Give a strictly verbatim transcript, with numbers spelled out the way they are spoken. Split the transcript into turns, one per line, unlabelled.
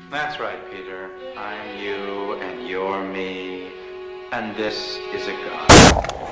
That's right, Peter. I'm you, and you're me, and this is a gun.